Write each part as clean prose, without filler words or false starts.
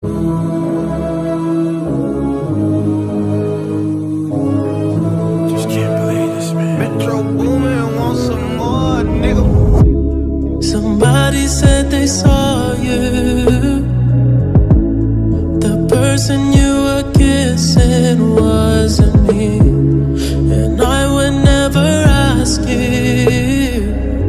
Just can't believe this, man. Metro Boomin wants some more, nigga. Somebody said they saw you. The person you were kissing wasn't me, and I would never ask you.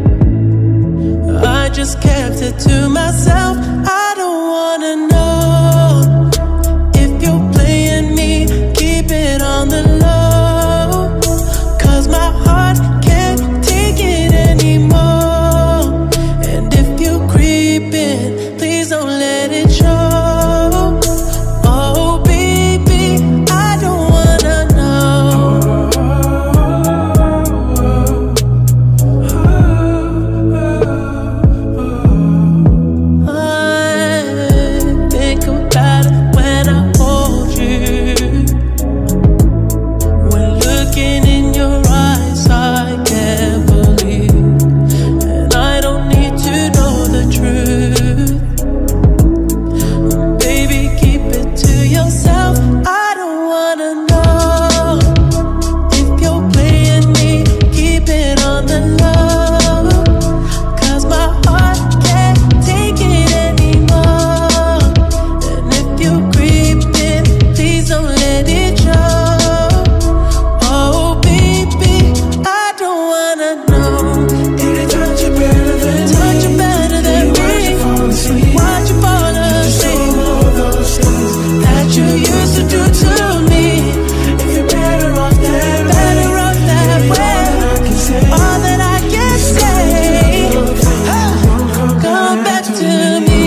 I just kept it to myself. I don't wanna know if you're playing me. Keep it on the low, 'cause my heart can't take it anymore. And if you creep in, please don't let it show. Oh baby, I don't wanna know. I think about it when I hold you. When looking in your eyes, I can't believe. And I don't need to know the truth. Baby, keep it to yourself. I don't wanna know if you're playing me. Keep it on the low, 'cause my heart can't take it anymore. And if you creep in, please don't let it show. Oh baby, I don't wanna know. Did they touch you better than me? Touch you better than me. Watch you fall asleep. Watch you fall asleep. All those things That you used to do to me. if you're better off that way. Better off that way. I can say All that I can say, come back to me.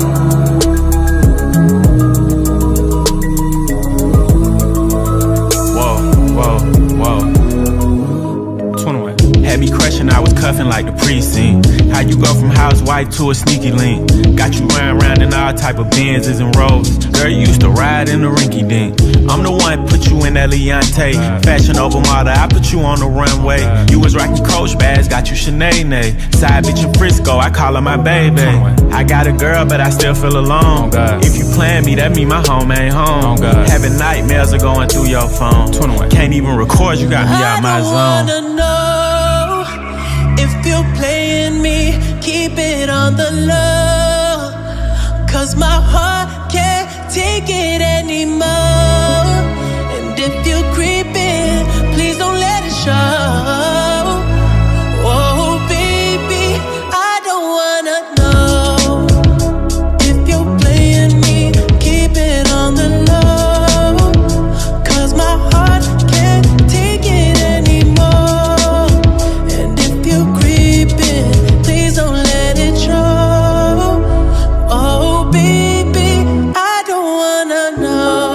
Whoa, whoa, whoa. 21. Had me crushing, I was cuffing like the precinct. How you go from housewife to a sneaky link? Got you round in all type of Benzes and Rolls. Girl, you used to ride in the rinky dink. I'm the one put you in that Leontay. Fashion over model, I put you on the runway. You was rocking Coach bags, got you Sinead. Side bitch in Frisco, I call her my baby. I got a girl, but I still feel alone. If you plan me, that mean my home ain't home. Having nightmares are going through your phone. Can't even record, you got me out my I zone. don't wanna know if you're playing me. Keep it on the low, 'cause my heart can't take it anymore. And if you creep in, please don't let it show. Oh baby, I don't wanna know if you're playing me. Keep it on the low, 'cause my heart can't take it anymore. And if you creep in, please don't let it show. Oh baby, I don't wanna know.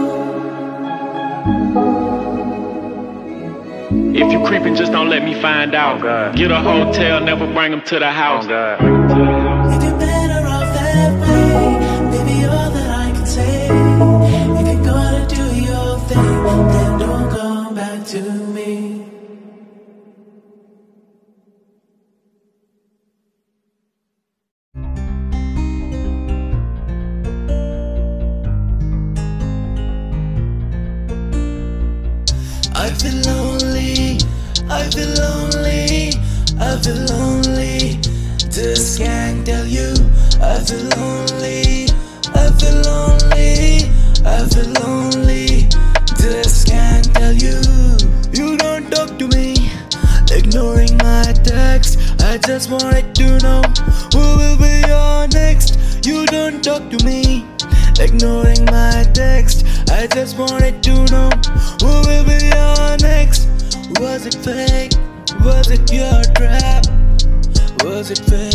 If you creeping, just don't let me find out. Get a hotel, never bring them to the house. If you're better off that way, baby, all that I can say. If you're gonna do your thing, then don't come back to me. I feel lonely, I feel lonely, I feel lonely. Just can't tell you. I feel lonely, I feel lonely, I feel lonely. Just can't tell you. You don't talk to me, ignoring my text. I just wanted to know who will be your next. You don't talk to me, ignoring my text. I just wanted to know who will be your next. Was it fake? Was it your trap? Was it fake?